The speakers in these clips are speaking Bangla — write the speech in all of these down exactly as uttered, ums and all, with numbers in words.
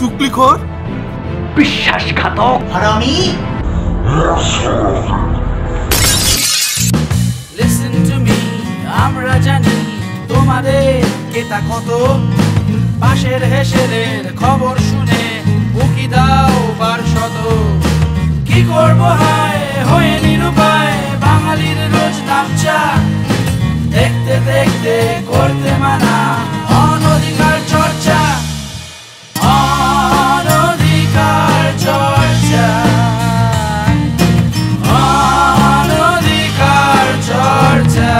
চুগলিখোর, বিশ্বাসঘাতক, হারামি। Listen to me, আমরা জানি তোমাদের কেতা কত, পাশের হেসেলের খবর শুনে উকি দাও বার শত। কি করবো হায় হয়ে নিরুপায়, বাঙালির রোজ নামচা, দেখতে দেখতে করতে মানা অনধিকার চর্চা, অনধিকার চর্চা, অনধিকার চর্চা।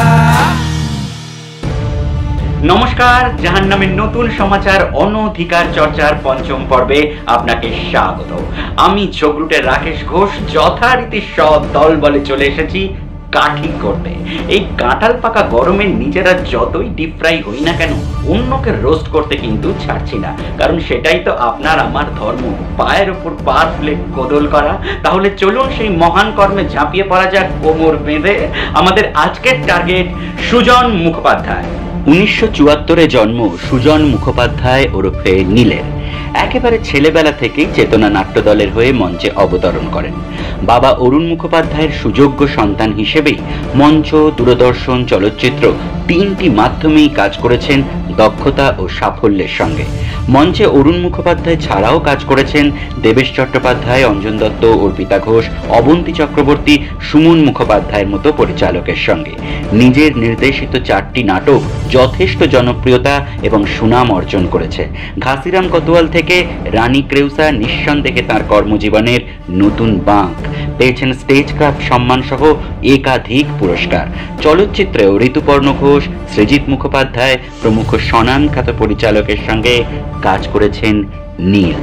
নমস্কার, জাহান্নামের নতুন সমাচার অনধিকার চর্চার পঞ্চম পর্বে আপনাকে স্বাগত। আমি ঝগড়ুটের রাকেশ ঘোষ যথারীতি সদল বলে চলে এসেছি কাঠি করতে। এই কাঁঠাল পাকা গরমে নিজেরা যতই ডিপ ফ্রাই হই না কেন, অন্যকে রোস্ট করতে কিন্তু ছাড়ছি না, কারণ সেটাই তো আপনার আমার ধর্ম, পায়ের ওপর পা ফেলে কোদল করা। তাহলে চলুন সেই মহান কর্মে ঝাঁপিয়ে পড়া যাক কোমর বেঁধে। আমাদের আজকের টার্গেট সুজন মুখোপাধ্যায়। উনিশশো চুয়াত্তরে জন্ম সুজন মুখোপাধ্যায় ওরফে নীলের। একেবারে ছেলেবেলা থেকেই চেতনা নাট্যদলের হয়ে মঞ্চে অবতরণ করেন। বাবা অরুণ মুখোপাধ্যায়ের সুযোগ্য সন্তান হিসেবেই মঞ্চ, দূরদর্শন, চলচ্চিত্র তিনটি মাধ্যমেই কাজ করেছেন দক্ষতা ও সাফল্যের সঙ্গে। মঞ্চে অরুণ মুখোপাধ্যায় ছাড়াও কাজ করেছেন দেবেশ চট্টোপাধ্যায়, অঞ্জন দত্ত, অর্পিতা ঘোষ, অবন্তী চক্রবর্তী, সুমন মুখোপাধ্যায়ের মতো পরিচালকের সঙ্গে। নিজের নির্দেশিত চারটি নাটক যথেষ্ট জনপ্রিয়তা এবং সুনাম অর্জন করেছে। ঘাসিরাম কোতোয়াল থেকে রানী ক্রেউসা নিঃসন্দেহে তাঁর কর্মজীবনের নতুন বাঁক। পেয়েছেন স্টেজ ক্রাফট সম্মান সহ একাধিক পুরস্কার। চলচ্চিত্রেও ঋতুপর্ণ ঘোষ, সৃজিত মুখোপাধ্যায় প্রমুখ স্বনাম খ্যাত পরিচালকের সঙ্গে কাজ করেছেন নীল।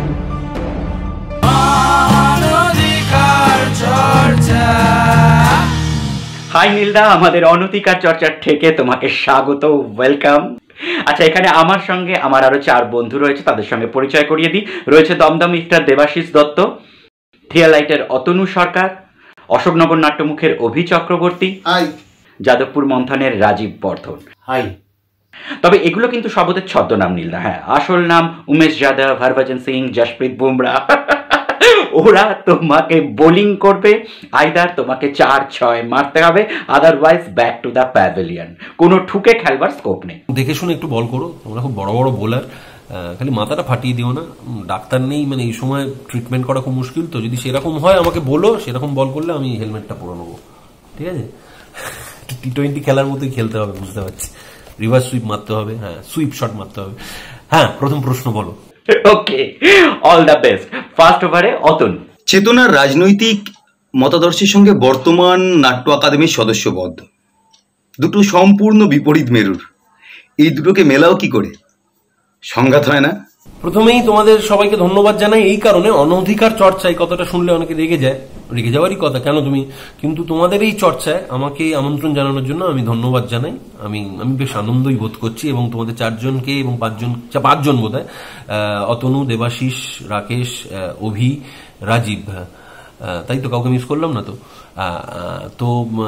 হাই নীলদা, আমাদের অনধিকার চর্চার থেকে তোমাকে স্বাগত, ওয়েলকাম। আচ্ছা, এখানে আমার সঙ্গে আমার আরো চার বন্ধু রয়েছে, তাদের সঙ্গে পরিচয় করিয়ে দিই। রয়েছে দমদম ইফটার দেবাশিস দত্ত, থিয়ালাইটের অতনু সরকার, অশোকনগর নাট্যমুখের অভি চক্রবর্তী, যাদবপুর মন্থনের রাজীব বর্ধন। হাই। তবে এগুলো কিন্তু সব ওদের ছদ্মনাম নীলদা। হ্যাঁ, আসল নাম উমেশ যাদব, হরভজন সিং, জশপ্রীত বুমরা। ওরা তোমাকে বোলিং করবে, আইদার তোমাকে চার ছয় মারতে হবে, otherwise back to the pavilion. কোনো ঠুকে খেলবার স্কোপ নেই। দেখে শুনে একটু বল করো, তোমরা খুব বড় বড় বোলার, খালি মাথাটা ফাটিয়ে দিও না। ডাক্তার নেই, মানে এই সময় ট্রিটমেন্ট করা খুব মুশকিল, তো যদি সেরকম হয় আমাকে বলো, সেরকম বল করলে আমি হেলমেটটা পরে নেবো, ঠিক আছে? টি টোয়েন্টি খেলার মতোই খেলতে হবে, বুঝতে পারছি। রিভার্স সুইপ মারতে হবে, হ্যাঁ, সুইপ শট মারতে হবে। হ্যাঁ, প্রথম প্রশ্ন বলো। Okay, all the best. First ওভারে অতন। চেতনার রাজনৈতিক মতাদর্শের সঙ্গে বর্তমান নাট্য আকাদেমির সদস্যপদ দুটো সম্পূর্ণ বিপরীত মেরুর, এই দুটোকে মেলাও কি করে? সংঘাত হয় না? প্রথমেই তোমাদের সবাইকে ধন্যবাদ জানাই এই কারণে, অনধিকার চর্চায় কথাটা শুনলে অনেকে রেগে যায়, রেগে যাওয়ারই কথা, কেন তুমি, কিন্তু তোমাদের এই চর্চায় আমাকে আমন্ত্রণ জানানোর জন্য আমি ধন্যবাদ জানাই। আমি আমি বেশ আনন্দই বোধ করছি, এবং তোমাদের চারজনকে এবং পাঁচজন পাঁচজন বোধ হয়, অতনু, দেবাশিস, রাকেশ, অভি, রাজীব, তাই তো, কাউকে মিস করলাম না তো? তো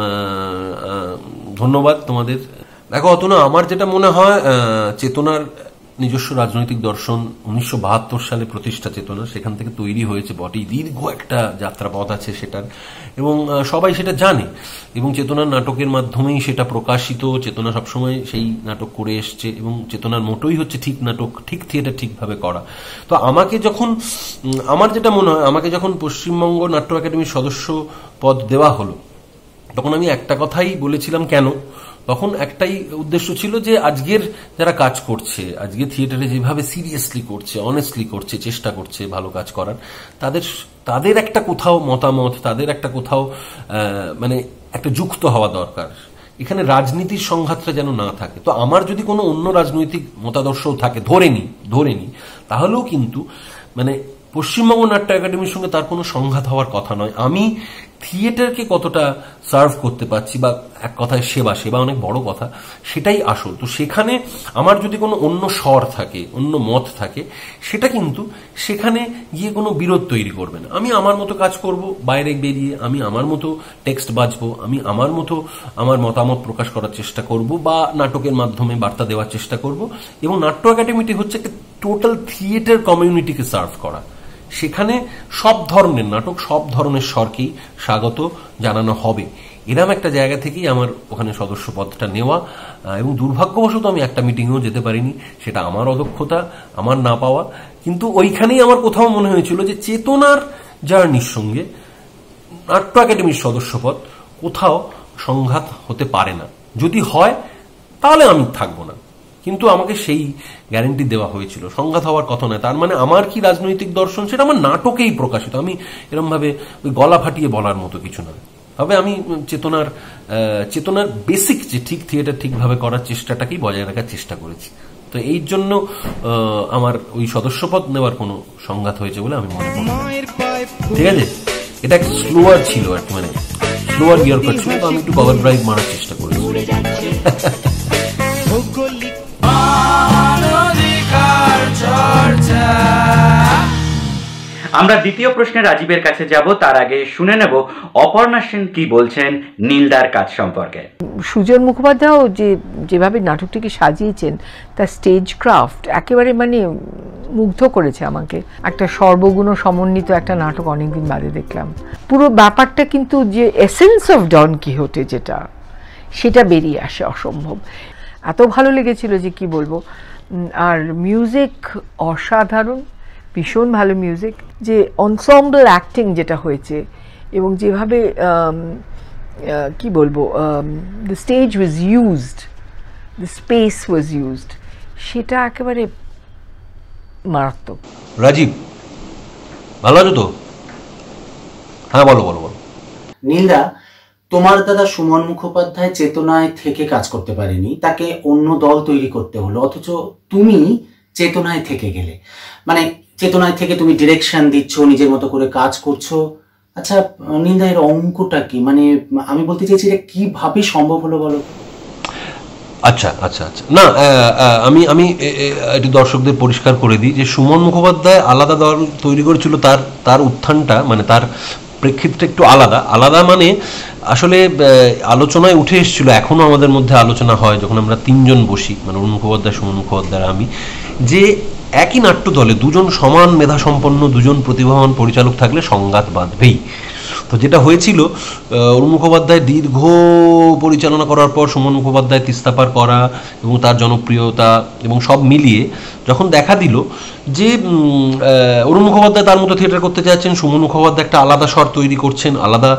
ধন্যবাদ তোমাদের। দেখো অতনু, আমার যেটা মনে হয়, চেতনার নিজস্ব রাজনৈতিক দর্শন উনিশশো বাহাত্তর সালে প্রতিষ্ঠা চেতনা, সেখান থেকে তৈরি হয়েছে বটেই, দীর্ঘ একটা যাত্রাপথ আছে সেটার, এবং সবাই সেটা জানে, এবং চেতনার নাটকের মাধ্যমেই সেটা প্রকাশিত। চেতনা সবসময় সেই নাটক করে এসছে, এবং চেতনার মোটোই হচ্ছে ঠিক নাটক, ঠিক থিয়েটার ঠিকভাবে করা। তো আমাকে যখন, আমার যেটা মনে হয়, আমাকে যখন পশ্চিমবঙ্গ নাট্য একাডেমির সদস্য পদ দেওয়া হলো, তখন আমি একটা কথাই বলেছিলাম। কেন? তখন একটাই উদ্দেশ্য ছিল যে আজকের যারা কাজ করছে, আজকে থিয়েটারে যেভাবে সিরিয়াসলি করছে, অনেস্টলি করছে, চেষ্টা করছে ভালো কাজ করার, তাদের তাদের একটা কোথাও মতামত, তাদের একটা কোথাও মানে একটা যুক্ত হওয়া দরকার। এখানে রাজনীতির সংঘাতটা যেন না থাকে। তো আমার যদি কোনো অন্য রাজনৈতিক মতাদর্শও থাকে, ধরে নি ধরে নি তাহলেও কিন্তু মানে পশ্চিমবঙ্গ নাট্য একাডেমির সঙ্গে তার কোনো সংঘাত হওয়ার কথা নয়। আমি থিয়েটারকে কতটা সার্ভ করতে পারছি, বা এক কথায় সেবা, সেবা অনেক বড় কথা, সেটাই আসল। তো সেখানে আমার যদি কোনো অন্য স্বর থাকে, অন্য মত থাকে, সেটা কিন্তু সেখানে গিয়ে কোনো বিরোধ তৈরি করবে না। আমি আমার মতো কাজ করব, বাইরে বেরিয়ে আমি আমার মতো টেক্সট বাজবো, আমি আমার মতো আমার মতামত প্রকাশ করার চেষ্টা করব, বা নাটকের মাধ্যমে বার্তা দেওয়ার চেষ্টা করব। এবং নাট্য একাডেমিটি হচ্ছে একটা টোটাল থিয়েটার কমিউনিটিকে সার্ভ করা। সেখানে সব ধরনের নাটক, সব ধরনের স্বরকেই স্বাগত জানানো হবে। এরকম একটা জায়গা থেকেই আমার ওখানে সদস্য পদটা নেওয়া। এবং দুর্ভাগ্যবশত আমি একটা মিটিংয়েও যেতে পারিনি, সেটা আমার অদক্ষতা, আমার না পাওয়া। কিন্তু ওইখানেই আমার কোথাও মনে হয়েছিল যে চেতনার জার্নির সঙ্গে নাট্য একাডেমির সদস্যপদ কোথাও সংঘাত হতে পারে না। যদি হয় তাহলে আমি থাকবো না, কিন্তু আমাকে সেই গ্যারেন্টি দেওয়া হয়েছিল, সংঘাত হওয়ার কথা নয়। তার মানে আমার কি রাজনৈতিক দর্শন সেটা আমার নাটকেই প্রকাশিত, আমি এরকম ভাবে ওই গলা ফাটিয়ে বলার মতো কিছু নয়। তবে আমি চেতনার চেতনার বেসিক যে ঠিক থিয়েটার ঠিকভাবে করার চেষ্টাটাকেই বজায় রাখার চেষ্টা করেছি। তো এই জন্য আমার ওই সদস্যপদ নেওয়ার কোনো সংঘাত হয়েছে বলে আমি মনে করি। ঠিক আছে, এটা একটা স্লোয়ার ছিল আর কি, মানে স্লোয়ার গিয়ার কাট ছিল, তো আমি একটু কভার ড্রাইভ মারার চেষ্টা করেছি। আমরা দ্বিতীয় প্রশ্নে রাজীবের কাছে যাব, তার আগে শুনে নেব অপর্ণা সেন কি বলছেন নীলদার কাজ সম্পর্কে। সুজন মুখোপাধ্যায় যে যেভাবে নাটকটিকে সাজিয়েছেন, তার স্টেজ ক্রাফট একেবারে মানে মুগ্ধ করেছে আমাকে। একটা সর্বগুণ সমন্বিত একটা নাটক অনেকদিন বাদে দেখলাম। পুরো ব্যাপারটা কিন্তু যে এসেন্স অফ ডন কিহোটে যেটা, সেটা বেরিয়ে আসে অসম্ভব। এত ভালো লেগেছিল যে কি বলবো। আর মিউজিক অসাধারণ, ভীষণ ভালো মিউজিক। যে এনসেম্বল অ্যাক্টিং যেটা হয়েছে, এবং যেভাবে কি বলবো the stage was used, the space was used, সেটা একেবারে মারাত্মক। রাজীব ভালো আছো তো? হ্যাঁ বলো বলো বলো। নীলদা, তোমার দাদা সুমন মুখোপাধ্যায় চেতনায় থেকে কাজ করতে পারেনি, তাকে অন্য দল তৈরি করতে হলো, অথচ তুমি চেতনায় থেকে গেলে। মানে চেতনায় থেকে তুমি ডিরেকশন দিচ্ছ, নিজের মতো করে কাজ করছো। আচ্ছা নীলদা, এর অঙ্কটা কি? মানে আমি বলতে চাইছি এটা কিভাবে সম্ভব হলো বলো? আচ্ছা আচ্ছা আচ্ছা না, আমি আমি একটু দর্শকদের পরিষ্কার করে দিই যে সুমন মুখোপাধ্যায় আলাদা দল তৈরি করেছিল। তার তার উত্থানটা মানে তার প্রেক্ষিতটা একটু আলাদা আলাদা মানে আসলে আলোচনায় উঠে এসেছিল, এখনো আমাদের মধ্যে আলোচনা হয় যখন আমরা তিনজন বসি, মানে অরুণ মুখোপাধ্যায়, সুমন মুখোপাধ্যায়, আমি, যে একই নাট্য দলে দুজন সমান মেধাসম্পন্ন, দুজন প্রতিভাবান পরিচালক থাকলে সংঘাত বাঁধবেই। তো যেটা হয়েছিল, অরুণ মুখোপাধ্যায় দীর্ঘ পরিচালনা করার পর সুমন মুখোপাধ্যায় তিস্তা পার করা এবং তার জনপ্রিয়তা এবং সব মিলিয়ে যখন দেখা দিল যে অরুণ মুখোপাধ্যায় তার মতো থিয়েটার করতে চাচ্ছেন, সুমন মুখোপাধ্যায় একটা আলাদা স্বর তৈরি করছেন, আলাদা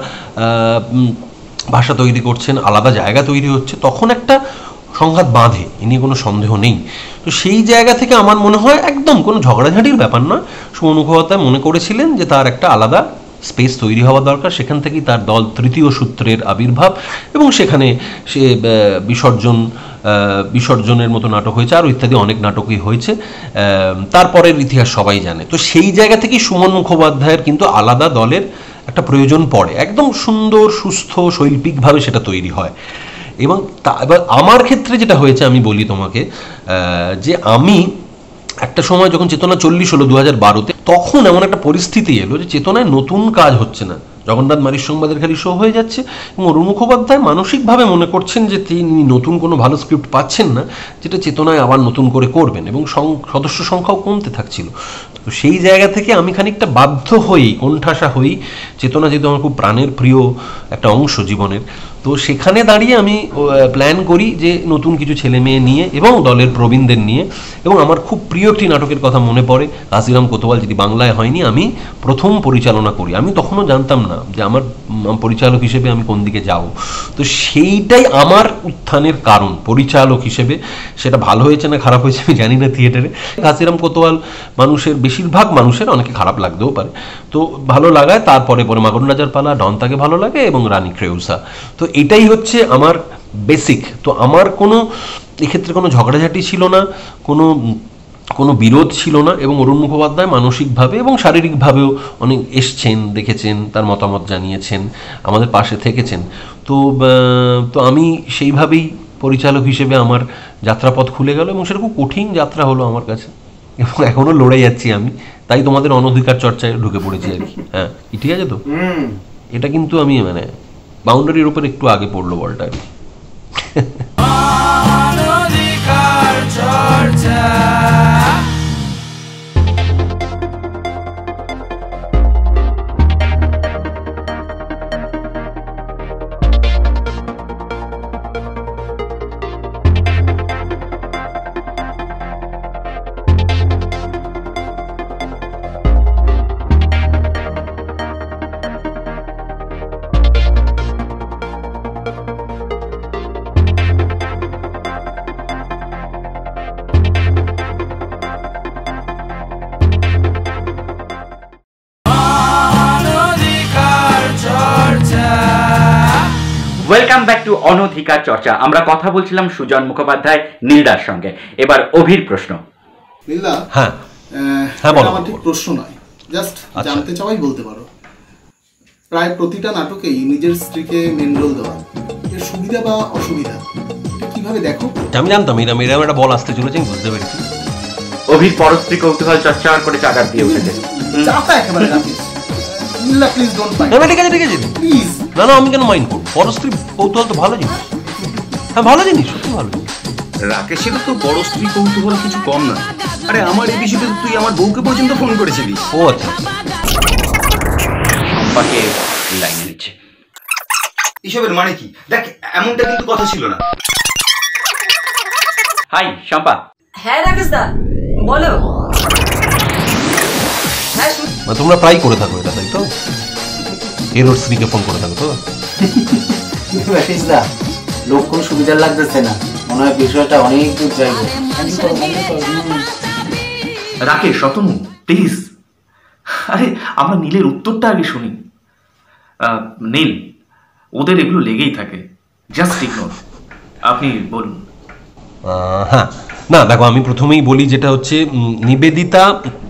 ভাষা তৈরি করছেন, আলাদা জায়গা তৈরি হচ্ছে, তখন একটা সংঘাত বাঁধে, এ নিয়ে কোনো সন্দেহ নেই। তো সেই জায়গা থেকে আমার মনে হয় একদম কোনো ঝগড়াঝাটির ব্যাপার নয়, সুমন মুখোপাধ্যায় মনে করেছিলেন যে তার একটা আলাদা স্পেস তৈরি হওয়া দরকার। সেখান থেকেই তার দল তৃতীয় সূত্রের আবির্ভাব, এবং সেখানে সে বিসর্জন বিসর্জনের মতো নাটক হয়েছে, আরও ইত্যাদি অনেক নাটকই হয়েছে, তারপরের ইতিহাস সবাই জানে। তো সেই জায়গা থেকেই সুমন মুখোপাধ্যায়ের কিন্তু আলাদা দলের একটা প্রয়োজন পড়ে, একদম সুন্দর সুস্থ শৈল্পিকভাবে সেটা তৈরি হয়। এবং এবার আমার ক্ষেত্রে যেটা হয়েছে আমি বলি তোমাকে, যে আমি একটা সময় যখন চেতনা চল্লিশ হলো দু হাজার বারোতে, তখন এমন একটা পরিস্থিতি এলো যে চেতনায় নতুন কাজ হচ্ছে না, জগন্নাথ মারির সংবাদের খালি শো হয়ে যাচ্ছে, এবং অরুণ মুখোপাধ্যায় মানসিকভাবে মনে করছেন যে তিনি নতুন কোনো ভালো স্ক্রিপ্ট পাচ্ছেন না যেটা চেতনায় আবার নতুন করে করবেন, এবং সদস্য সংখ্যাও কমতে থাকছিল। তো সেই জায়গা থেকে আমি খানিকটা বাধ্য হই, কোণঠাসা হই, চেতনা যেহেতু আমার খুব প্রাণের প্রিয় একটা অংশ জীবনের, তো সেখানে দাঁড়িয়ে আমি প্ল্যান করি যে নতুন কিছু ছেলে মেয়ে নিয়ে এবং দলের প্রবীণদের নিয়ে, এবং আমার খুব প্রিয় একটি নাটকের কথা মনে পড়ে, কাশিরাম কোতোয়াল, যেটি বাংলায় হয়নি, আমি প্রথম পরিচালনা করি। আমি তখনও জানতাম না যে আমার পরিচালক হিসেবে আমি কোন দিকে যাব। তো সেইটাই আমার উত্থানের কারণ পরিচালক হিসেবে। সেটা ভালো হয়েছে না খারাপ হয়েছে আমি জানি না থিয়েটারে। কাশিরাম কোতোয়াল মানুষের, বেশিরভাগ মানুষের, অনেকে খারাপ লাগতেও পারে, তো ভালো লাগায়। তারপরে পরে মাগন রাজার পালা, ডন তাকে ভালো লাগে, এবং রানী ক্রেউসা। তো এটাই হচ্ছে আমার বেসিক। তো আমার কোনো এক্ষেত্রে কোনো ঝগড়াঝাটি ছিল না, কোনো কোনো বিরোধ ছিল না, এবং অরুণ মুখোপাধ্যায় মানসিকভাবে এবং শারীরিকভাবেও অনেক এসছেন, দেখেছেন, তার মতামত জানিয়েছেন, আমাদের পাশে থেকেছেন। তো তো আমি সেইভাবেই পরিচালক হিসেবে আমার যাত্রাপথ খুলে গেল, এবং সেটা খুব কঠিন যাত্রা হলো আমার কাছে, এবং এখনও লড়ে যাচ্ছি আমি। তাই তোমাদের অনধিকার চর্চায় ঢুকে পড়েছি আর কি। হ্যাঁ, ঠিক আছে তো? এটা কিন্তু আমি মানে বাউন্ডারির উপর একটু আগে পড়লো বলটা আর কি। অনধিকার চর্চা। ওয়েলকাম ব্যাক টু অনধিকার চর্চা। আমরা কথা বলছিলাম সুজন মুখোপাধ্যায় নীলদার সঙ্গে। এবার অভির প্রশ্ন। নীলদা, হ্যাঁ আহ, হ্যাঁ, বলো। আমার ঠিক প্রশ্ন নয়, জাস্ট আচ্ছা। জানতে চাওয়াই বলতে পারো। প্রায় প্রতিটা নাটকেই নিজের স্ত্রীকে মেন রোল দেওয়া, এর সুবিধা বা অসুবিধা এটা কিভাবে দেখো? আমি জানতাম এরম এরম একটা বল আসতে চলেছে, আমি বুঝতে পেরেছি। অভির পরস্ত্রী কৌতূহল চর্চা করে চাকার দিয়ে উঠেছে। চাপা একেবারে রাখিস। নীলদা, প্লিজ ডোন্ট মাইন্ড। না ঠিক আছে ঠিক আছে, প্লিজ। না না, আমি কেন মাইন্ড করবো? পরস্ত্রী কৌতূহল তো ভালো জিনিস। হ্যাঁ, ভালো জিনিস, সত্যি ভালো জিনিস। রাকেশের তো বড় স্ত্রী কৌতূহল কিছু কম নয়। আরে আমার এই বিষয়টা তো তুই আমার বউকে পর্যন্ত ফোন করেছিলিস। ও আচ্ছা, সম্পাকে লাইনে নিচ্ছে। এসবের মানে কি? দেখ, এমনটা কিন্তু কথা ছিল না। হাই শম্পা। হ্যাঁ রাকেশ দা, বলো। হ্যাঁ, মানে তোমরা প্রায় করে থাকো এটা, তাই তো? এর ওর স্ত্রীকে ফোন করে থাকো তো? রাকেশ দা, লোক কোনো সুবিধার লাগতেছে না, মনে হয় বিষয়টা অনেক দূর যাইবে। রাকেশ, রতনু, প্লিজ। আরে আমরা নীলের উত্তরটা আগে শুনি। আহ, নীল, ওদের এগুলো লেগেই থাকে, জাস্ট ইগনোর। আপনি বলুন। আহ, হ্যাঁ, না দেখো, আমি প্রথমেই বলি, যেটা হচ্ছে উম, নিবেদিতা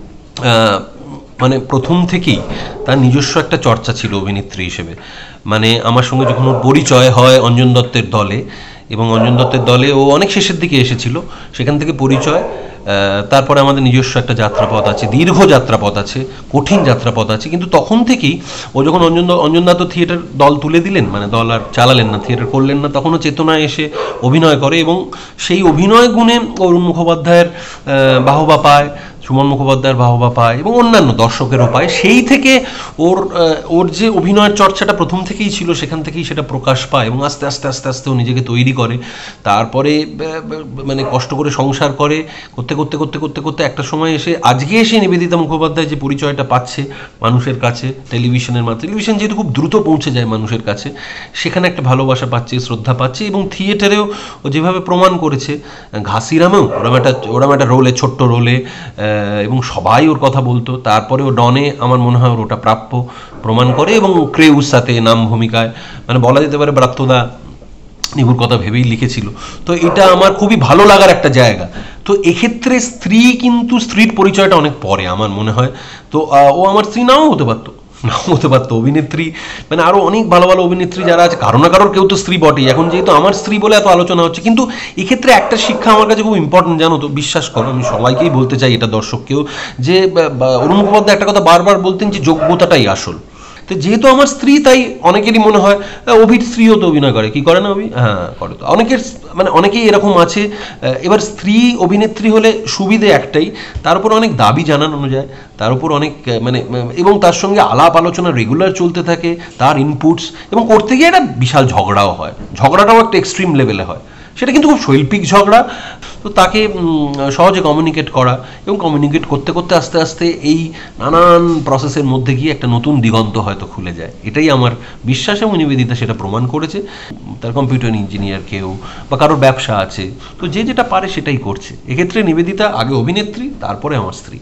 আহ, মানে প্রথম থেকেই তার নিজস্ব একটা চর্চা ছিল অভিনেত্রী হিসেবে। মানে আমার সঙ্গে যখন ওর পরিচয় হয় অঞ্জন দত্তের দলে, এবং অঞ্জন দত্তের দলে ও অনেক শেষের দিকে এসেছিল, সেখান থেকে পরিচয়। তারপরে আমাদের নিজস্ব একটা যাত্রাপথ আছে, দীর্ঘ যাত্রাপথ আছে, কঠিন যাত্রাপথ আছে। কিন্তু তখন থেকেই ও যখন অঞ্জন অঞ্জন দত্ত থিয়েটার দল তুলে দিলেন, মানে দল আর চালালেন না, থিয়েটার করলেন না, তখনও চেতনায় এসে অভিনয় করে, এবং সেই অভিনয় গুণে অরুণ মুখোপাধ্যায়ের বাহবা পায়, সুমন মুখোপাধ্যায়ের বাহবা পায়, এবং অন্যান্য দর্শকেরও পায়। সেই থেকে ওর ওর যে অভিনয়ের চর্চাটা প্রথম থেকেই ছিল, সেখান থেকেই সেটা প্রকাশ পায়, এবং আস্তে আস্তে আস্তে আস্তে ও নিজেকে তৈরি করে। তারপরে মানে কষ্ট করে সংসার করে, করতে করতে করতে করতে করতে একটা সময় এসে আজকে এসে নিবেদিতা মুখোপাধ্যায় যে পরিচয়টা পাচ্ছে মানুষের কাছে টেলিভিশনের মাধ্যমে, টেলিভিশন যেহেতু খুব দ্রুত পৌঁছে যায় মানুষের কাছে, সেখানে একটা ভালোবাসা পাচ্ছে, শ্রদ্ধা পাচ্ছে। এবং থিয়েটারেও ও যেভাবে প্রমাণ করেছে, ঘাসিরামেও ওরম একটা ওরম একটা রোলে, ছোট্ট রোলে, এবং সবাই ওর কথা বলতো। তারপরে ও ডনে আমার মনে হয় ওর ওটা প্রাপ্য প্রমাণ করে, এবং ক্রেউর সাথে নাম ভূমিকায়, মানে বলা যেতে পারে ব্রাত্যদা নিবুর কথা ভেবেই লিখেছিল। তো এটা আমার খুবই ভালো লাগার একটা জায়গা। তো এক্ষেত্রে স্ত্রী, কিন্তু স্ত্রীর পরিচয়টা অনেক পরে আমার মনে হয়। তো ও আমার স্ত্রী নাও হতে পারতো, নাও হতে পারতো, অভিনেত্রী, মানে আরও অনেক ভালো ভালো অভিনেত্রী যারা আছে, কারো না কারোর কেউ তো স্ত্রী বটেই। এখন যেহেতু আমার স্ত্রী বলে এত আলোচনা হচ্ছে, কিন্তু এক্ষেত্রে একটা শিক্ষা আমার কাছে খুব ইম্পর্টেন্ট, জানো তো, বিশ্বাস করো, আমি সবাইকেই বলতে চাই এটা, দর্শককেও, যে অরুণ মুখোপাধ্যায় একটা কথা বারবার বলতেন, যে যোগ্যতাটাই আসল। তো যেহেতু আমার স্ত্রী, তাই অনেকেরই মনে হয় অভির স্ত্রীও তো অভিনয় করে, কি করে না অভি? হ্যাঁ করে। তো অনেকের মানে অনেকেই এরকম আছে। এবার স্ত্রী অভিনেত্রী হলে সুবিধে একটাই, তার উপর অনেক দাবি জানানো যায়, তার উপর অনেক মানে, এবং তার সঙ্গে আলাপ আলোচনা রেগুলার চলতে থাকে, তার ইনপুটস, এবং করতে গিয়ে একটা বিশাল ঝগড়াও হয়, ঝগড়াটাও একটা এক্সট্রিম লেভেলে হয়, সেটা কিন্তু খুব শৈল্পিক ঝগড়া। তো তাকে সহজে কমিউনিকেট করা, এবং কমিউনিকেট করতে করতে আস্তে আস্তে এই নানান প্রসেসের মধ্যে গিয়ে একটা নতুন দিগন্ত হয়তো খুলে যায়, এটাই আমার বিশ্বাস। এবং নিবেদিতা সেটা প্রমাণ করেছে। তার কম্পিউটার ইঞ্জিনিয়ার কেউ, বা কারোর ব্যবসা আছে, তো যে যেটা পারে সেটাই করছে। এক্ষেত্রে নিবেদিতা আগে অভিনেত্রী, তারপরে আমার স্ত্রী।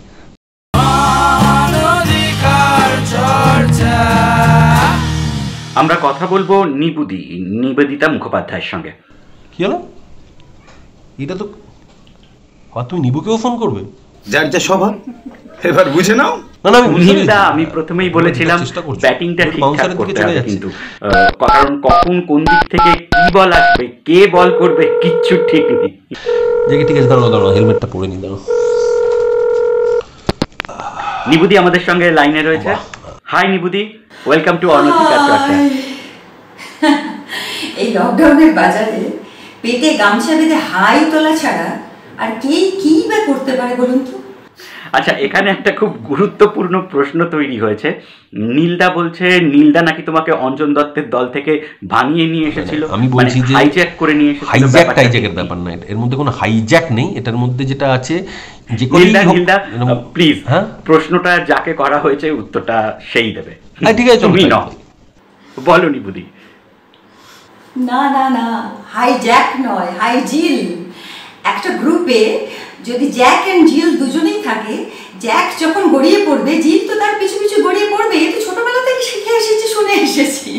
আমরা কথা বলবো নিবুদি নিবেদিতা মুখোপাধ্যায়ের সঙ্গে। কি হলো? এটা তো, আর তুমি নিবুকেও ফোন করবে? যার যা স্বভাব, এবার বুঝে নাও। না না, আমি বুঝতে নীলদা, পেরেছি। আমি প্রথমেই বলেছিলাম চেষ্টা করছি। ব্যাটিংটা ওর ঠিকঠাক bouncer-এর দিকে করতে চলে হবে, যাচ্ছে। কিন্তু আহ, কারণ কখন কোন দিক থেকে কি বল আসবে, কে বল করবে, কিচ্ছু ঠিক নেই। দেখি ঠিক আছে, দাঁড়াও দাঁড়াও, হেলমেটটা পরে নি, দাঁড়াও। নিবুদি আমাদের সঙ্গে লাইনে রয়েছে। হাই নিবুদি, ওয়েলকাম টু অনধিকার চর্চা। এই লকডাউনের বাজারে পেটে গামছা বেঁধে হাই তোলা ছাড়া আর কে কি বা করতে পারে বলুন তো? আচ্ছা, এখানে একটা খুব গুরুত্বপূর্ণ প্রশ্ন তৈরি হয়েছে। নীলদা বলছে নীলদা নাকি তোমাকে অঞ্জন দত্তের দল থেকে ভাঙিয়ে নিয়ে এসেছিল, আমি বলছি যে হাইজ্যাক করে নিয়ে এসেছিল। হাইজ্যাক ব্যাপারটা টাইজ্যাকের কি? ব্যাপার না, এর মধ্যে কোনো হাইজ্যাক নেই। এটার মধ্যে যেটা আছে যে কোনো নীলদা, নীলদা প্লিজ, হ্যাঁ, প্রশ্নটা যাকে করা হয়েছে উত্তরটা সেই দেবে। হ্যাঁ ঠিক আছে, তুমি নাও, বলো নিবুদি। না না না, হাই জ্যাক নয়, হাই জিল। একটা গ্রুপে যদি জ্যাক অ্যান্ড জিল দুজনেই থাকে, জ্যাক যখন গড়িয়ে পড়বে জিল তো তার পিছু পিছু গড়িয়ে পড়বে। এ তো ছোটবেলা থেকে শিখে এসেছি, শুনে এসেছি।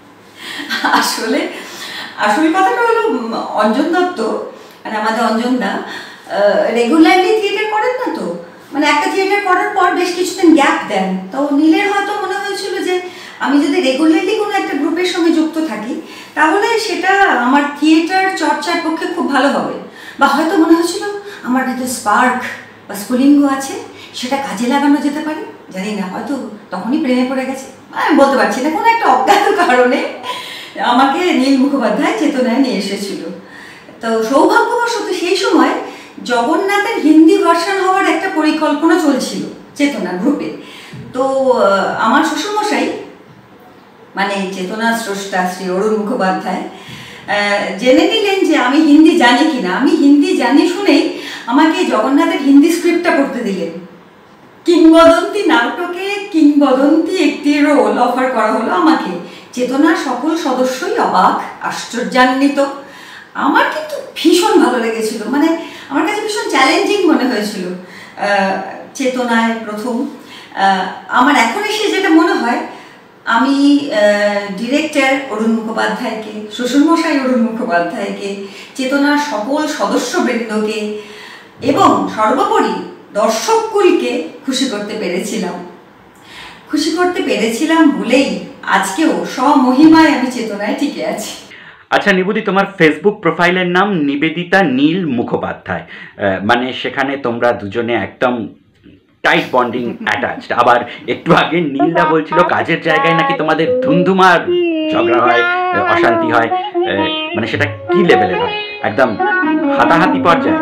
আসলে আসল কথাটা হলো অঞ্জন দত্ত মানে আমাদের অঞ্জনদা রেগুলারলি থিয়েটার করেন না, তো মানে একটা থিয়েটার করার পর বেশ কিছুদিন গ্যাপ দেন। তো নীলের হয়তো মনে হয়েছিল যে আমি যদি রেগুলারলি কোনো একটা গ্রুপের সঙ্গে যুক্ত থাকি তাহলে সেটা আমার থিয়েটার চর্চার পক্ষে খুব ভালো হবে, বা হয়তো মনে হয়েছিল আমার ভেতর স্পার্ক বা স্ফুলিঙ্গ আছে, সেটা কাজে লাগানো যেতে পারে। জানি না, হয়তো তখনই প্রেমে পড়ে গেছে, আমি বলতে পারছি না। কোনো একটা অজ্ঞাত কারণে আমাকে নীল মুখোপাধ্যায় চেতনায় নিয়ে এসেছিল। তো সৌভাগ্যবশত সেই সময় জগন্নাথের হিন্দি ভার্সন হওয়ার একটা পরিকল্পনা চলছিল চেতনা গ্রুপে। তো আমার শ্বশুরমশাই মানে চেতনা স্রষ্টা শ্রী অরুণ মুখোপাধ্যায় জেনে নিলেন যে আমি হিন্দি জানি কিনা। আমি হিন্দি জানি শুনেই আমাকে জগন্নাথের হিন্দি স্ক্রিপ্টটা পড়তে দিলেন। কিংবদন্তি নাটকে কিংবদন্তি একটি রোল অফার করা হলো আমাকে। চেতনার সকল সদস্যই অবাক, আশ্চর্যান্বিত। আমার কিন্তু ভীষণ ভালো লেগেছিল, মানে আমার কাছে ভীষণ চ্যালেঞ্জিং মনে হয়েছিল চেতনায় প্রথম। আমার এখন এসে যেটা মনে হয়, আমি ডিরেক্টর অরুণ মুখোপাধ্যায়কে, শ্বশুরমশাই অরুণ মুখোপাধ্যায়কে, চেতনার সকল সদস্যবৃন্দকে এবং সর্বোপরি দর্শককুলকে খুশি করতে পেরেছিলাম। খুশি করতে পেরেছিলাম বলেই আজকেও স্বমহিমায় আমি চেতনায় টিকে আছি। আচ্ছা নিবুদি, তোমার ফেসবুক প্রোফাইলের নাম নিবেদিতা নীল মুখোপাধ্যায়, মানে সেখানে তোমরা দুজনে একদম টাইট বন্ডিং অ্যাটাচড। আবার একটু আগে নীলদা বলছিল কাজের জায়গায় নাকি তোমাদের ধুমধুমার ঝগড়া হয়, অশান্তি হয়, মানে সেটা কি লেভেলের হয়? একদম হাতাহাতি পর্যায়ে?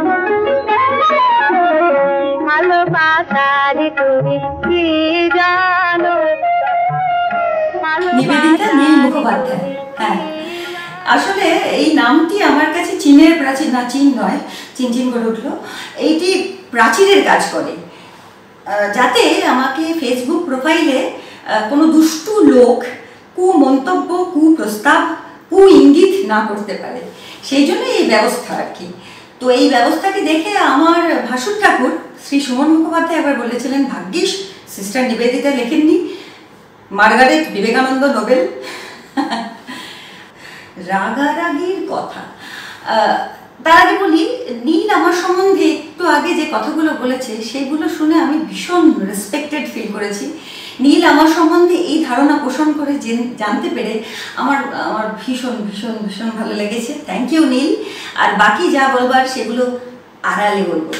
নিবেদিতা নীল মুখোপাধ্যায়, হ্যাঁ। আসলে এই নামটি আমার কাছে চীনের প্রাচীর, না চীন নয়, চিনচিন করে উঠলো, এইটি প্রাচীরের কাজ করে, যাতে আমাকে ফেসবুক প্রোফাইলে কোনো দুষ্টু লোক কু মন্তব্য, কু প্রস্তাব, কু ইঙ্গিত না করতে পারে, সেই জন্য এই ব্যবস্থা আর কি। তো এই ব্যবস্থাকে দেখে আমার ভাসুর ঠাকুর শ্রী সুমন মুখোপাধ্যায় আবার বলেছিলেন, ভাগ্যিস সিস্টার নিবেদিতা লেখেননি মার্গারেট বিবেকানন্দ নোবেল। রাগারাগির কথা, তার আগে বলি, নীল আমার সম্বন্ধে একটু আগে যে কথাগুলো বলেছে সেগুলো শুনে আমি ভীষণ রেসপেক্টেড ফিল করেছি। নীল আমার সম্বন্ধে এই ধারণা পোষণ করে জানতে পেরে আমার আমার ভীষণ ভীষণ ভীষণ ভালো লেগেছে। থ্যাংক ইউ নীল। আর বাকি যা বলবার সেগুলো আড়ালে বলবো।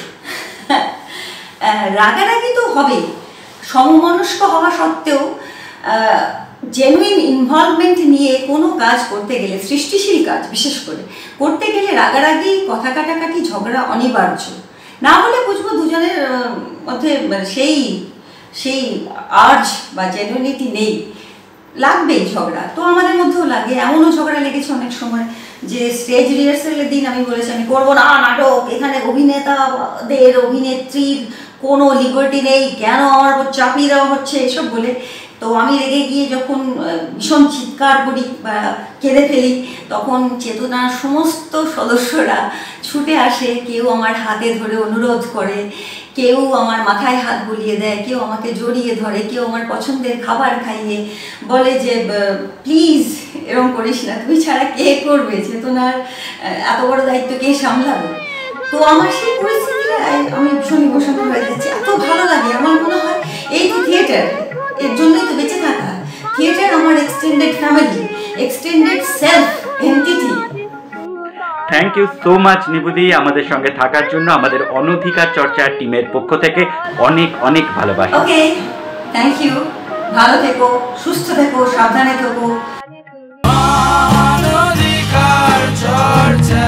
রাগারাগি তো হবে, সমমনস্ক হওয়া সত্ত্বেও জেনুইন ইনভলভমেন্ট নিয়ে কোনো কাজ করতে গেলে, সৃষ্টিশীল কাজ বিশেষ করে করতে গেলে রাগারাগি, কথা কাটাকাটি, ঝগড়া অনিবার্য। না হলে বুঝবো দুজনের মধ্যে সেই সেই আর্জ বা জেনুইনিটি নেই, লাগবেই ঝগড়া। তো আমাদের মধ্যেও লাগে, এমনও ঝগড়া লেগেছে অনেক সময় যে স্টেজ রিহার্সালের দিন আমি বলেছি আমি করবো না নাটক, এখানে অভিনেতাদের অভিনেত্রীর কোনো লিবার্টি নেই, কেন আমার উপর চাপিয়ে দেওয়া হচ্ছে এসব বলে। তো আমি রেগে গিয়ে যখন ভীষণ চিৎকার করি বা কেঁদে ফেলি, তখন চেতনার সমস্ত সদস্যরা ছুটে আসে, কেউ আমার হাতে ধরে অনুরোধ করে, কেউ আমার মাথায় হাত বুলিয়ে দেয়, কেউ আমাকে জড়িয়ে ধরে, কেউ আমার পছন্দের খাবার খাইয়ে বলে যে প্লিজ এরকম করিস না, তুই ছাড়া কে করবে, চেতনার এত বড় দায়িত্ব কে সামলাবে। তো আমার সেই পরিস্থিতি শুনলে আমি ভীষণ ইমোশনাল হয়ে যাচ্ছি, এত ভালো লাগে। আমার মনে হয় এই তো থিয়েটার, এর জন্যই তো বেঁচে থাকা। থিয়েটার আমার extended family, extended self entity. Thank you so much নিবুদি, আমাদের সঙ্গে থাকার জন্য। আমাদের অনধিকার চর্চার টিমের পক্ষ থেকে অনেক অনেক ভালোবাসা। Okay, thank you. ভালো থেকো, সুস্থ থেকো, সাবধানে থেকো। অনধিকার চর্চা।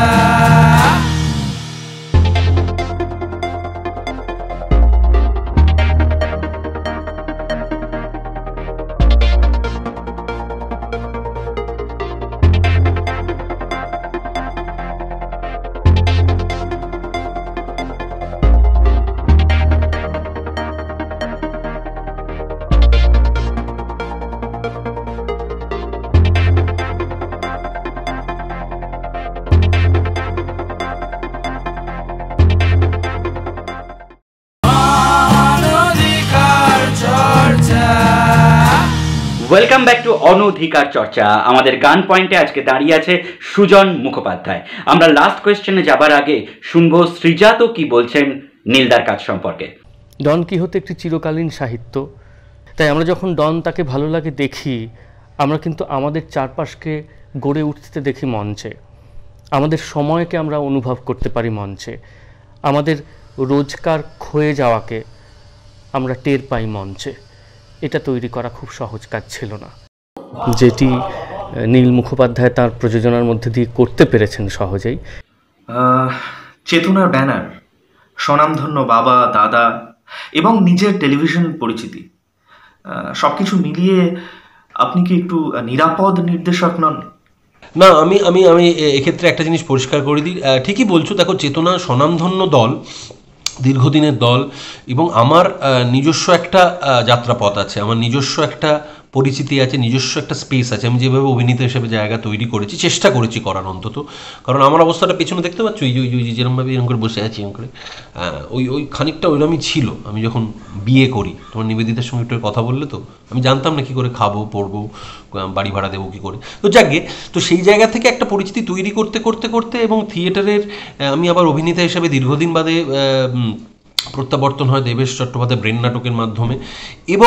ওয়েলকাম ব্যাক টু অনধিকার চর্চা। আমাদের গান পয়েন্টে আজকে দাঁড়িয়ে আছে সুজন মুখোপাধ্যায়। আমরা লাস্ট কোয়েশ্চেনে যাবার আগে শুনবো শ্রীজাত কি বলছেন নীলদার কাজ সম্পর্কে। ডন কিহোতে একটি চিরকালীন সাহিত্য, তাই আমরা যখন ডন তাকে ভালো লাগে দেখি, আমরা কিন্তু আমাদের চারপাশকে গড়ে উঠতে দেখি মঞ্চে, আমাদের সময়কে আমরা অনুভব করতে পারি মঞ্চে, আমাদের রোজকার ক্ষয়ে যাওয়াকে আমরা টের পাই মঞ্চে। এটা তৈরি করা খুব সহজ কাজ ছিল না, যেটি নীল মুখোপাধ্যায় তার প্রযোজনার মধ্যে দিয়ে করতে পেরেছেন সহজেই। চেতনার ব্যানার, স্বনামধন্য বাবা দাদা এবং নিজের টেলিভিশন পরিচিতি, সবকিছু মিলিয়ে আপনি কি একটু নিরাপদ নির্দেশক নন? না, আমি আমি আমি এক্ষেত্রে একটা জিনিস পরিষ্কার করে দিই। ঠিকই বলছো, দেখো চেতনা স্বনামধন্য দল, দীর্ঘদিনের দল, এবং আমার নিজস্ব একটা যাত্রাপথ আছে, আমার নিজস্ব একটা পরিচিতি আছে, নিজস্ব একটা স্পেস আছে। আমি যেভাবে অভিনেতা হিসেবে জায়গা তৈরি করেছি, চেষ্টা করেছি করার অন্তত, কারণ আমার অবস্থাটা পেছনে দেখতে পাচ্ছ, ওই ওই ওই যেরকমভাবে এরকম করে বসে আছি, এরকম করে ওই ওই খানিকটা ওইরকমই ছিল। আমি যখন বিয়ে করি, তোমার নিবেদিতার সঙ্গে একটু কথা বললে তো, আমি জানতাম না কী করে খাবো, পড়বো, বাড়ি ভাড়া দেবো কী করে। তো যাকে তো সেই জায়গা থেকে একটা পরিচিতি তৈরি করতে করতে করতে এবং থিয়েটারের আমি আবার অভিনেতা হিসেবে দীর্ঘদিন বাদে প্রত্যাবর্তন হয় দেবেশ চট্টোপাধ্যায় ব্রেন নাটকের মাধ্যমে। এবং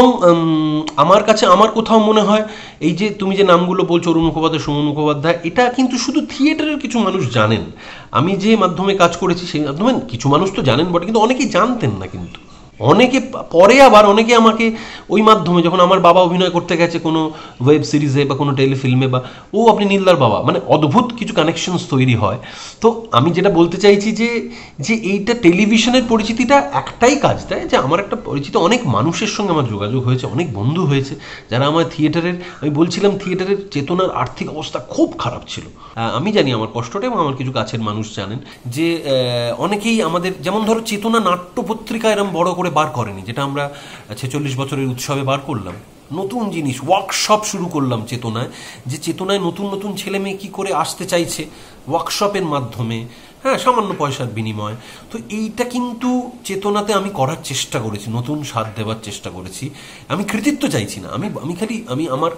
আমার কাছে আমার কোথাও মনে হয় এই যে তুমি যে নামগুলো বলছো, অরুণ মুখোপাধ্যায়, সুমন মুখোপাধ্যায়, এটা কিন্তু শুধু থিয়েটারের কিছু মানুষ জানেন। আমি যে মাধ্যমে কাজ করেছি সেই মাধ্যমে কিছু মানুষ তো জানেন বটে, কিন্তু অনেকেই জানতেন না। কিন্তু অনেকে পরে আবার অনেকে আমাকে ওই মাধ্যমে, যখন আমার বাবা অভিনয় করতে গেছে কোনো ওয়েব সিরিজে বা কোনো টেলিফিল্মে, বা ও আপনি নীলদার বাবা, মানে অদ্ভুত কিছু কানেকশনস তৈরি হয়। তো আমি যেটা বলতে চাইছি যে যে এইটা টেলিভিশনের পরিচিতিটা একটাই কাজ দেয়, যে আমার একটা পরিচিত অনেক মানুষের সঙ্গে আমার যোগাযোগ হয়েছে, অনেক বন্ধু হয়েছে যারা আমার থিয়েটারের, আমি বলছিলাম থিয়েটারের চেতনার আর্থিক অবস্থা খুব খারাপ ছিল। আমি জানি আমার কষ্টটা, এবং আমার কিছু কাছের মানুষ জানেন যে অনেকেই আমাদের, যেমন ধরো চেতনা নাট্য পত্রিকা এরম বড় করে বার করেনি, যেটা আমরা ছেচল্লিশ বছরের উৎসবে বার করলাম। নতুন জিনিস, ওয়ার্কশপ শুরু করলাম চেতনায়, যে চেতনায় নতুন নতুন ছেলে মেয়ে কী করে আসতে চাইছে ওয়ার্কশপের মাধ্যমে, হ্যাঁ, সামান্য পয়সার বিনিময়। তো এইটা কিন্তু চেতনাতে আমি করার চেষ্টা করেছি, নতুন স্বাদ দেওয়ার চেষ্টা করেছি। আমি কৃতিত্ব চাইছি না, আমি আমি খালি আমি আমার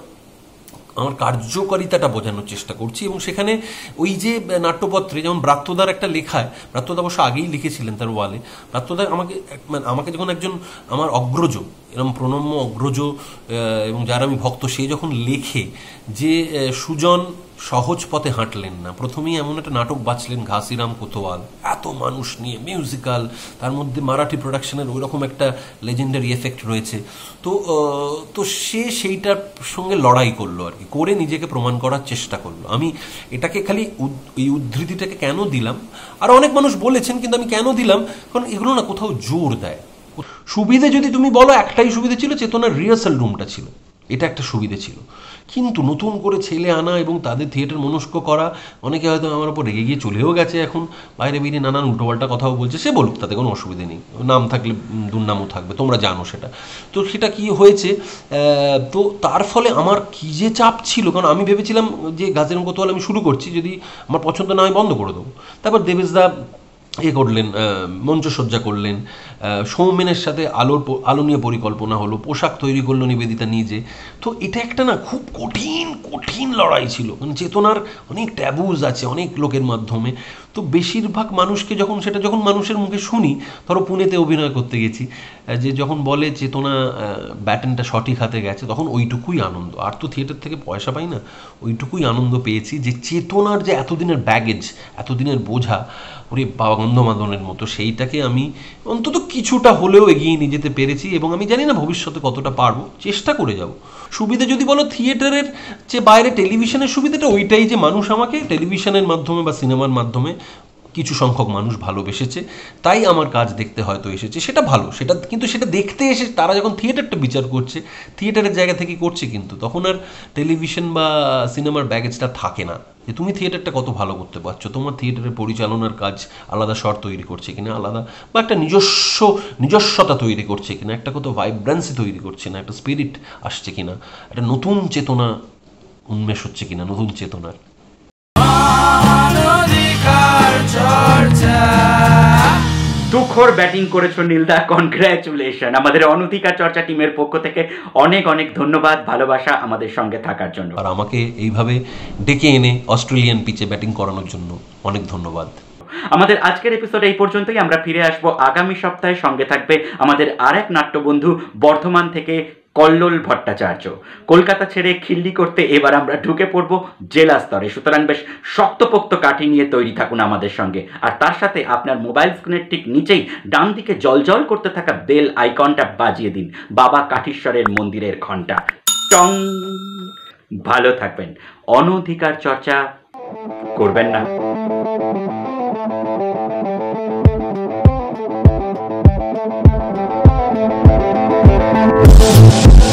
আমার কার্যকারিতাটা বোঝানোর চেষ্টা করছি। এবং সেখানে ওই যে নাট্যপত্রে, যেমন ব্রাত্যদার একটা লেখায়, ব্রাত্যদা অবশ্য আগেই লিখেছিলেন তার ওয়ালে, ব্রাত্যদা আমাকে মানে আমাকে যখন একজন আমার অগ্রজ, এরকম প্রণম্য অগ্রজ এবং যার আমি ভক্ত, সে যখন লেখে যে সুজন সহজ পথে হাঁটলেন না, প্রথমেই এমন একটা নাটক বাঁচলেন ঘাসিরাম কোতোয়াল, এত মানুষ নিয়ে মিউজিক্যাল, তার মধ্যে মারাঠি প্রোডাকশনের ওই রকম একটা লেজেন্ডারি এফেক্ট রয়েছে। তো তো সে সেইটার সঙ্গে লড়াই করলো আর কি, করে নিজেকে প্রমাণ করার চেষ্টা করলো। আমি এটাকে খালি এই উদ্ধৃতিটাকে কেন দিলাম, আর অনেক মানুষ বলেছেন, কিন্তু আমি কেন দিলাম, কারণ এগুলো না কোথাও জোর দেয়। সুবিধে যদি তুমি বলো, একটাই সুবিধে ছিল, চেতনার রিহার্সাল রুমটা ছিল, এটা একটা সুবিধে ছিল। কিন্তু নতুন করে ছেলে আনা এবং তাদের থিয়েটার মনস্ক করা, অনেকে হয়তো আমার উপর রেগে গিয়ে চলেও গেছে, এখন বাইরে বেরিয়ে নানান উল্টোপাল্টা কথাও বলছে, সে বলুক, তাতে কোনো অসুবিধে নেই, নাম থাকলে দুর্নামও থাকবে, তোমরা জানো সেটা। তো সেটা কি হয়েছে, তো তার ফলে আমার কী যে চাপ ছিল, কারণ আমি ভেবেছিলাম যে গাছের কোতোয়াল আমি শুরু করছি, যদি আমার পছন্দ না হয় বন্ধ করে দেবো। তারপর দেবেশদা এ করলেন, মঞ্চসজ্জা করলেন, সৌমেনের সাথে আলোর আলো নিয়ে পরিকল্পনা হলো, পোশাক তৈরি করলো নিবেদিতা নিজে। তো এটা একটা না খুব কঠিন কঠিন লড়াই ছিল, মানে চেতনার অনেক ট্যাবুজ আছে অনেক লোকের মাধ্যমে। তো বেশিরভাগ মানুষকে যখন সেটা যখন মানুষের মুখে শুনি, ধরো পুনেতে অভিনয় করতে গেছি, যে যখন বলে চেতনা ব্যাটনটা সঠিক হাতে গেছে, তখন ওইটুকুই আনন্দ। আর তো থিয়েটার থেকে পয়সা পাই না, ওইটুকুই আনন্দ পেয়েছি যে চেতনার যে এতদিনের ব্যাগেজ, এতদিনের বোঝা, ওরে বাবা গন্ধমাদনের মতো, সেইটাকে আমি অন্তত কিছুটা হলেও এগিয়ে নিয়ে যেতে পেরেছি। এবং আমি জানি না ভবিষ্যতে কতটা পারবো, চেষ্টা করে যাব। সুবিধা যদি বলো থিয়েটারের যে বাইরে টেলিভিশনের সুবিধাটা ওইটাই যে মানুষ আমাকে টেলিভিশনের মাধ্যমে বা সিনেমার মাধ্যমে কিছু সংখ্যক মানুষ ভালোবেসেছে, তাই আমার কাজ দেখতে হয়তো এসেছে, সেটা ভালো। সেটা কিন্তু সেটা দেখতে এসে তারা যখন থিয়েটারটা বিচার করছে, থিয়েটারের জায়গা থেকে করছে, কিন্তু তখন আর টেলিভিশন বা সিনেমার ব্যাগেজটা থাকে না যে তুমি থিয়েটারটা কত ভালো করতে পারছো, তোমার থিয়েটারের পরিচালনার কাজ আলাদা স্বর তৈরি করছে কিনা, আলাদা বা একটা নিজস্ব নিজস্বতা তৈরি করছে কিনা, একটা কত ভাইব্রেন্সি তৈরি করছে না, একটা স্পিরিট আসছে কিনা, একটা নতুন চেতনা উন্মেষ হচ্ছে কিনা, নতুন চেতনার। তুখোর ব্যাটিং করেছো নীলদা, কনগ্রাচুলেশন। আমাদের অনধিকার চর্চা টিমের পক্ষ থেকে অনেক অনেক ধন্যবাদ, ভালোবাসা আমাদের সঙ্গে থাকার জন্য। আর আমাকে এইভাবে ডেকে এনে অস্ট্রেলিয়ান পিচে ব্যাটিং করানোর জন্য অনেক ধন্যবাদ। আমাদের আজকের এপিসোড এই পর্যন্তই। আমরা ফিরে আসবো আগামী সপ্তাহে। সঙ্গে থাকবে আমাদের আর এক নাট্যবন্ধু বর্ধমান থেকে কল্লোল ভট্টাচার্য। কলকাতা ছেড়ে খিল্লি করতে এবার আমরা ঢুকে পড়বো জেলা স্তরে, সুতরাং বেশ শক্তপোক্ত কাঠি নিয়ে তৈরি থাকুন আমাদের সঙ্গে। আর তার সাথে আপনার মোবাইল স্ক্রিনের ঠিক নিচেই ডান দিকে জলজল করতে থাকা বেল আইকনটা বাজিয়ে দিন, বাবা কাঠীশ্বরের মন্দিরের ঘন্টা। টং। ভালো থাকবেন। অনধিকার চর্চা করবেন না। We'll be right back.